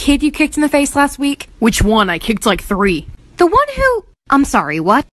kid you kicked in the face last week? Which one? I kicked like 3. The one who... I'm sorry, what?